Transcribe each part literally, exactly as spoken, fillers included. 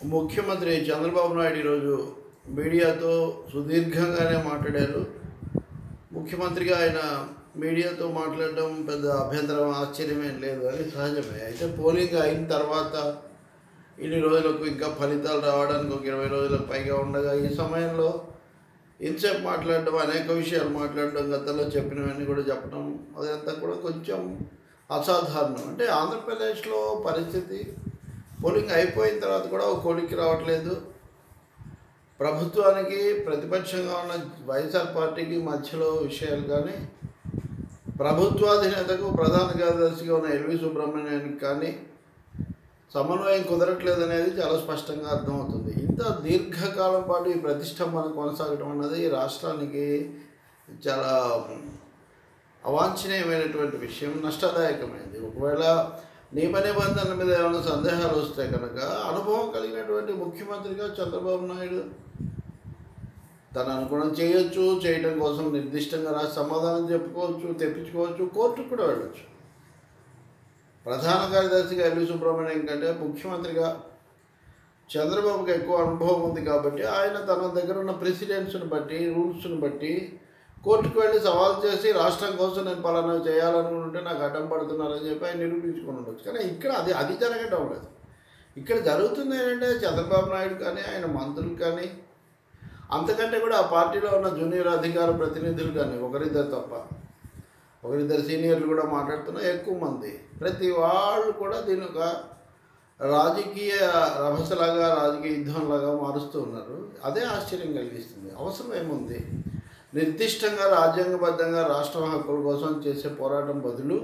ముఖ్యమంత్రి చంద్రబాబు నాయుడు ఈరోజు మీడియాతో సుదీర్ఘంగానే మాట్లాడారు. ముఖ్యమంత్రిగా ఆయన మీడియాతో మాట్లాడడం పెద్ద అభ్యంతరం ఆశ్చర్యమేం లేదు, అని సహజమే. అయితే పోలింగ్ అయిన తర్వాత ఇన్ని రోజులకు ఇంకా ఫలితాలు రావడానికి ఒక ఇరవై రోజులకు పైగా ఉండగా ఈ సమయంలో ఇంతసేపు మాట్లాడడం, అనేక విషయాలు మాట్లాడడం, గతంలో చెప్పినవన్నీ కూడా చెప్పడం, అదంతా కూడా కొంచెం అసాధారణం. అంటే ఆంధ్రప్రదేశ్లో పరిస్థితి పోలింగ్ అయిపోయిన తర్వాత కూడా ఒక కొలిక్కి రావట్లేదు. ప్రభుత్వానికి ప్రతిపక్షంగా ఉన్న వైఎస్ఆర్ పార్టీకి మధ్యలో విషయాలు కానీ, ప్రభుత్వాధినేతకు ప్రధాన కార్యదర్శిగా ఉన్న ఎల్వి సుబ్రహ్మణ్యానికి కానీ సమన్వయం కుదరట్లేదు అనేది చాలా స్పష్టంగా అర్థమవుతుంది. ఇంత దీర్ఘకాలం పాటు ఈ ప్రతిష్టంభన కొనసాగడం అన్నది రాష్ట్రానికి చాలా అవాంఛనీయమైనటువంటి విషయం, నష్టదాయకమైనది. ఒకవేళ నియమ నిబంధనల మీద ఏమైనా సందేహాలు వస్తే కనుక అనుభవం కలిగినటువంటి ముఖ్యమంత్రిగా చంద్రబాబు నాయుడు తను అనుగుణం చేయొచ్చు, చేయడం కోసం నిర్దిష్టంగా రాసి సమాధానం చెప్పుకోవచ్చు, తెప్పించుకోవచ్చు, కోర్టుకు కూడా వెళ్ళచ్చు. ప్రధాన కార్యదర్శిగా ఎల్వి సుబ్రహ్మణ్యం కంటే ముఖ్యమంత్రిగా చంద్రబాబుకి ఎక్కువ అనుభవం ఉంది కాబట్టి ఆయన తన దగ్గర ఉన్న ప్రెసిడెంట్స్ని బట్టి, రూల్స్ని బట్టి కోర్టుకు వెళ్ళి సవాల్ చేసి రాష్ట్రం కోసం నేను పలానా చేయాలనుకుంటే నాకు అడ్డం పడుతున్నారని చెప్పి ఆయన నిరూపించుకొని ఉండొచ్చు. కానీ ఇక్కడ అది అది జరగడం లేదు. ఇక్కడ జరుగుతుంది ఏంటంటే చంద్రబాబు నాయుడు కానీ, ఆయన మంత్రులు కానీ, అంతకంటే కూడా ఆ పార్టీలో ఉన్న జూనియర్ అధికార ప్రతినిధులు కానీ, ఒకరిద్దరు తప్ప ఒకరిద్దరు సీనియర్లు కూడా మాట్లాడుతున్నా ఎక్కువ మంది, ప్రతి వాళ్ళు కూడా దీని ఒక రాజకీయ రభసలాగా, రాజకీయ యుద్ధంలాగా మారుస్తూ ఉన్నారు. అదే ఆశ్చర్యం కలిగిస్తుంది. అవసరం ఏముంది? నిర్దిష్టంగా రాజ్యాంగబద్ధంగా రాష్ట్ర హక్కుల కోసం చేసే పోరాటం బదులు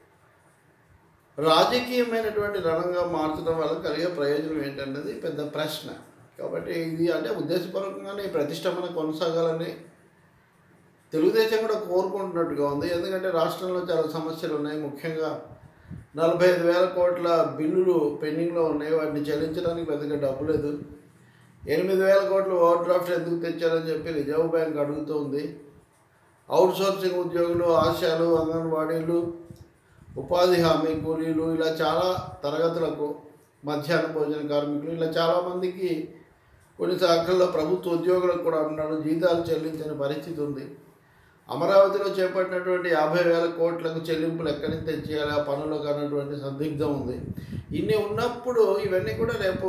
రాజకీయమైనటువంటి రణంగా మార్చడం వల్ల కలిగే ప్రయోజనం ఏంటన్నది పెద్ద ప్రశ్న. కాబట్టి ఇది అంటే ఉద్దేశపూర్వకంగానే ప్రతిష్టంభన కొనసాగాలని తెలుగుదేశం కూడా కోరుకుంటున్నట్టుగా ఉంది. ఎందుకంటే రాష్ట్రంలో చాలా సమస్యలు ఉన్నాయి. ముఖ్యంగా నలభై ఐదు వేల కోట్ల బిల్లులు పెండింగ్లో ఉన్నాయి. వాటిని చెల్లించడానికి పెద్దగా డబ్బు లేదు. ఎనిమిది వేల కోట్లు ఓవర్ డ్రాఫ్ట్ ఎందుకు తెచ్చారని చెప్పి రిజర్వ్ బ్యాంక్ అడుగుతుంది. అవుట్ సోర్సింగ్ ఉద్యోగులు, ఆశాలు, అంగన్వాడీలు, ఉపాధి హామీ కూలీలు, ఇలా చాలా తరగతులకు, మధ్యాహ్న భోజన కార్మికులు, ఇలా చాలామందికి కొన్ని శాఖల్లో ప్రభుత్వ ఉద్యోగులకు కూడా ఉన్నాడు జీతాలు చెల్లించని పరిస్థితి ఉంది. అమరావతిలో చేపట్టినటువంటి యాభై వేల కోట్లకు చెల్లింపులు ఎక్కడి నుంచి తెచ్చేయాలి, ఆ పనులకు అన్నటువంటి సందిగ్ధం ఉంది. ఇన్ని ఉన్నప్పుడు ఇవన్నీ కూడా రేపు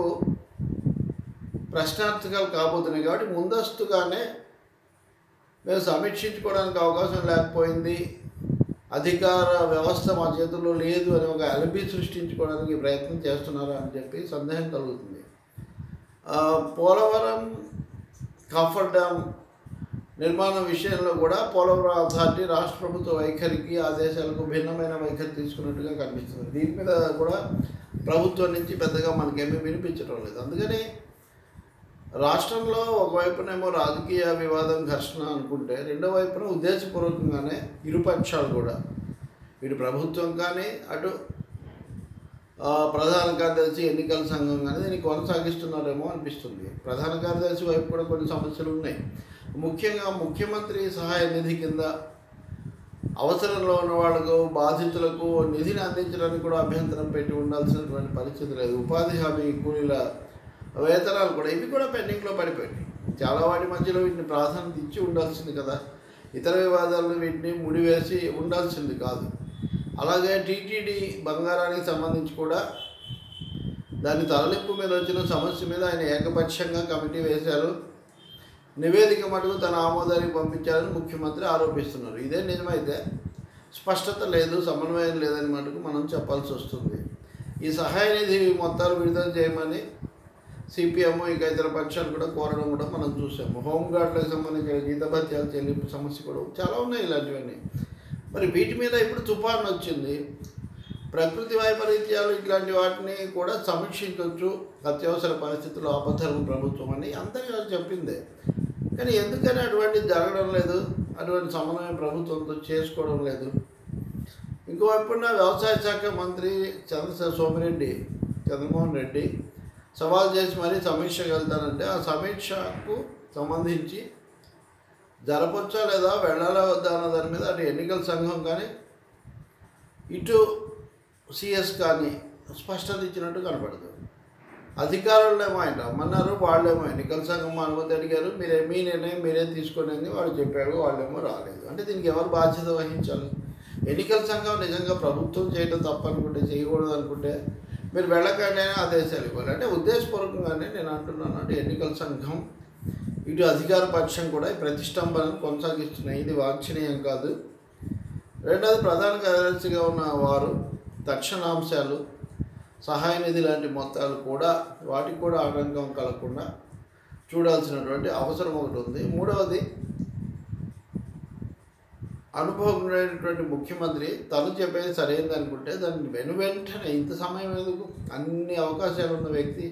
ప్రశ్నార్థకాలు కాబోతున్నాయి. కాబట్టి ముందస్తుగానే మేము సమీక్షించుకోవడానికి అవకాశం లేకపోయింది, అధికార వ్యవస్థ మా చేతుల్లో లేదు అని ఒక అలిబి సృష్టించుకోవడానికి ప్రయత్నం చేస్తున్నారా అని చెప్పి సందేహం కలుగుతుంది. పోలవరం కాఫర్ డ్యామ్ నిర్మాణం విషయంలో కూడా పోలవరం అథారిటీ రాష్ట్ర ప్రభుత్వ వైఖరికి, ఆదేశాలకు భిన్నమైన వైఖరి తీసుకున్నట్టుగా కనిపిస్తుంది. దీని మీద కూడా ప్రభుత్వం నుంచి పెద్దగా మనకేమీ వినిపించడం లేదు. అందుకని రాష్ట్రంలో ఒకవైపునేమో రాజకీయ వివాదం, ఘర్షణ అనుకుంటే, రెండో వైపున ఉద్దేశపూర్వకంగానే ఇరుపక్షాలు కూడా, ఇటు ప్రభుత్వం కానీ, అటు ప్రధాన కార్యదర్శి, ఎన్నికల సంఘం కానీ దీన్ని కొనసాగిస్తున్నారేమో అనిపిస్తుంది. ప్రధాన కార్యదర్శి వైపు కూడా కొన్ని సమస్యలు ఉన్నాయి. ముఖ్యంగా ముఖ్యమంత్రి సహాయ నిధి కింద అవసరంలో ఉన్న వాళ్ళకు, బాధితులకు నిధిని అందించడానికి కూడా అభ్యంతరం పెట్టి ఉండాల్సినటువంటి పరిస్థితి లేదు. ఉపాధి హామీ కూలీల వేతనాలు కూడా, ఇవి కూడా పెండింగ్లో పడిపోయాయి. చాలా వాటి మధ్యలో వీటిని ప్రాధాన్యత ఇచ్చి ఉండాల్సింది కదా. ఇతర వివాదాలను వీటిని ముడివేసి ఉండాల్సింది కాదు. అలాగే టీటీడీ బంగారానికి సంబంధించి కూడా దాని తరలింపు మీద వచ్చిన సమస్య మీద ఆయన ఏకపక్షంగా కమిటీ వేశారు. నివేదిక మటుకు తన ఆమోదానికి పంపించారని ముఖ్యమంత్రి ఆరోపిస్తున్నారు. ఇదే నిజమైతే స్పష్టత లేదు, సమన్వయం లేదని మటుకు మనం చెప్పాల్సి వస్తుంది. ఈ సహాయ నిధి మొత్తాలు విడుదల చేయమని సిపిఎం, ఇక ఇతర పక్షాలు కూడా కోరడం కూడా మనం చూసాము. హోంగార్డులకు సంబంధించిన జీతభత్యాల చెల్లింపు సమస్య కూడా చాలా ఉన్నాయి ఇలాంటివన్నీ. మరి వీటి మీద ఇప్పుడు తుఫాను వచ్చింది. ప్రకృతి వైపరీత్యాలు ఇట్లాంటి వాటిని కూడా సమీక్షించవచ్చు అత్యవసర పరిస్థితుల్లో ఆపద్ధర్మ ప్రభుత్వం అని అందరికీ చెప్పిందే. కానీ ఎందుకని అటువంటిది జరగడం లేదు, అటువంటి సమన్వయం ప్రభుత్వంతో చేసుకోవడం లేదు. ఇంకోవైపున వ్యవసాయ శాఖ మంత్రి చంద్ర సోమిరెడ్డి చంద్రమోహన్ రెడ్డి సవాల్ చేసి మరీ సమీక్షకు వెళ్తానంటే, ఆ సమీక్షకు సంబంధించి జరపచ్చా లేదా, వెళ్ళాలా వద్దా అన్న దాని మీద అటు ఎన్నికల సంఘం కానీ, ఇటు సిఎస్ కానీ స్పష్టత ఇచ్చినట్టు కనపడదు. అధికారులేమో ఆయన రమ్మన్నారు, వాళ్ళేమో ఎన్నికల సంఘం అనుమతి అడిగారు, మీరే మీ నిర్ణయం మీరే తీసుకోండి అని వాళ్ళు చెప్పారు, వాళ్ళేమో రాలేదు. అంటే దీనికి ఎవరు బాధ్యత వహించాలి? ఎన్నికల సంఘం నిజంగా ప్రభుత్వం చేయడం తప్పనుకుంటే, చేయకూడదు అనుకుంటే మీరు వెళ్ళకండి అని ఆదేశాలు ఇవ్వాలి. అంటే ఉద్దేశపూర్వకంగానే నేను అంటున్నాను, అంటే ఎన్నికల సంఘం ఇటు అధికార పక్షం కూడా ఈ ప్రతిష్టంభనను కొనసాగిస్తున్నాయి. ఇది వాంఛనీయం కాదు. రెండవది, ప్రధాన కార్యదర్శిగా ఉన్న వారు తక్షణాంశాలు, సహాయ నిధి లాంటి మొత్తాలు కూడా వాటికి కూడా ఆటంకం కలగకుండా చూడాల్సినటువంటి అవసరం ఒకటి ఉంది. మూడవది, అనుభవమైనటువంటి ముఖ్యమంత్రి తను చెప్పేది సరైనది అనుకుంటే దాన్ని వెను వెంటనే ఇంత సమయం ఎందుకు? అన్ని అవకాశాలు ఉన్న వ్యక్తి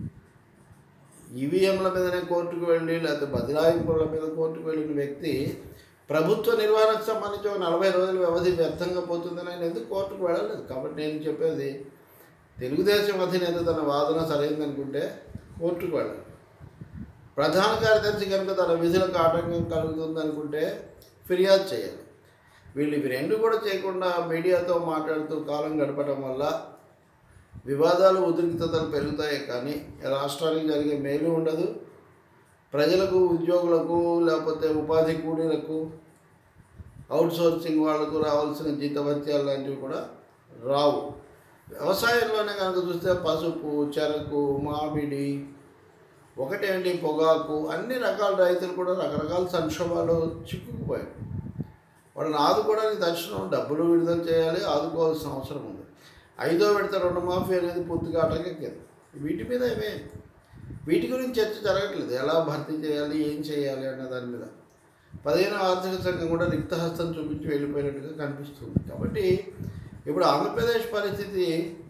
ఈవీఎంల మీదనే కోర్టుకు వెళ్ళి లేకపోతే బదలాయింపుల మీద కోర్టుకు వెళ్ళిన వ్యక్తి ప్రభుత్వ నిర్వహణకు సంబంధించి ఒక నలభై రోజుల వ్యవధి వ్యర్థంగా పోతుందని ఆయన ఎందుకు కోర్టుకు వెళ్ళలేదు. కాబట్టి నేను చెప్పేది, తెలుగుదేశం అధినేత తన వాదన సరైనదనుకుంటే కోర్టుకు వెళ్ళాలి. ప్రధాన కార్యదర్శి కనుక తన విధులకు ఆటంకం కలుగుతుందనుకుంటే ఫిర్యాదు చేయాలి. వీళ్ళు ఇవి రెండు కూడా చేయకుండా మీడియాతో మాట్లాడుతూ కాలం గడపడం వల్ల వివాదాలు, ఉద్రిక్తతలు పెరుగుతాయి, కానీ రాష్ట్రానికి జరిగే మేలు ఉండదు. ప్రజలకు, ఉద్యోగులకు, లేకపోతే ఉపాధి కూలీలకు, అవుట్సోర్సింగ్ వాళ్లకు రావాల్సిన జీతభత్యాలు లాంటివి కూడా రావు. వ్యవసాయంలోనే కనుక చూస్తే పసుపు, చెరకు, మామిడి, ఒకటేంటి పొగాకు, అన్ని రకాల రైతులు కూడా రకరకాల సంక్షోభాలు చిక్కుకుపోయారు. వాళ్ళని ఆదుకోవడానికి తక్షణం డబ్బులు విడుదల చేయాలి, ఆదుకోవాల్సిన అవసరం ఉంది. ఐదో విడత రుణమాఫీ అనేది పూర్తిగా అటకెక్కింది. వీటి మీద ఏమే వీటి గురించి చర్చ జరగట్లేదు. ఎలా భర్తీ చేయాలి, ఏం చేయాలి అన్న దాని మీద పదిహేను ఆర్థిక సంఘం కూడా రిక్తహస్తం చూపించి వెళ్ళిపోయినట్టుగా కనిపిస్తుంది. కాబట్టి ఇప్పుడు ఆంధ్రప్రదేశ్ పరిస్థితి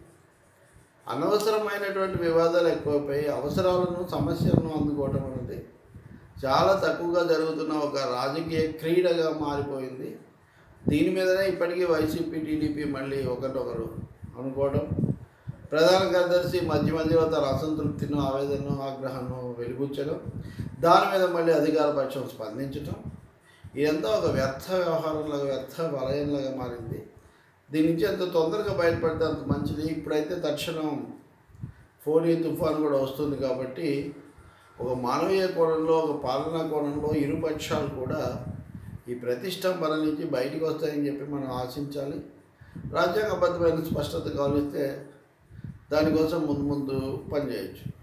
అనవసరమైనటువంటి వివాదాలు ఎక్కువైపోయి అవసరాలను, సమస్యలను అందుకోవటం అనేది చాలా తక్కువగా జరుగుతున్న ఒక రాజకీయ క్రీడగా మారిపోయింది. దీని మీదనే ఇప్పటికీ వైసీపీ, టీడీపీ మళ్ళీ ఒకరినొకరు అనుకోవడం, ప్రధాన కార్యదర్శి మధ్య మధ్యలో తన అసంతృప్తిను, ఆవేదనను, ఆగ్రహాన్ని వెలిబుచ్చడం, దాని మీద మళ్ళీ అధికార పక్షం స్పందించడం, ఇదంతా ఒక వ్యర్థ వ్యవహారంలాగా, వ్యర్థ వలయంలాగా మారింది. దీని నుంచి ఎంత తొందరగా బయటపడితే అంత మంచిది. ఇప్పుడైతే తక్షణం ఫోనీ తుఫాను కూడా వస్తుంది కాబట్టి ఒక మానవీయ కోణంలో, ఒక పాలనా కోణంలో ఇరు పక్షాలు కూడా ఈ ప్రతిష్టంభన నుంచి బయటకు వస్తాయని చెప్పి మనం ఆశించాలి. రాజ్యాంగబద్ధమైన స్పష్టత కావలిస్తే దానికోసం ముందు ముందు పనిచేయచ్చు.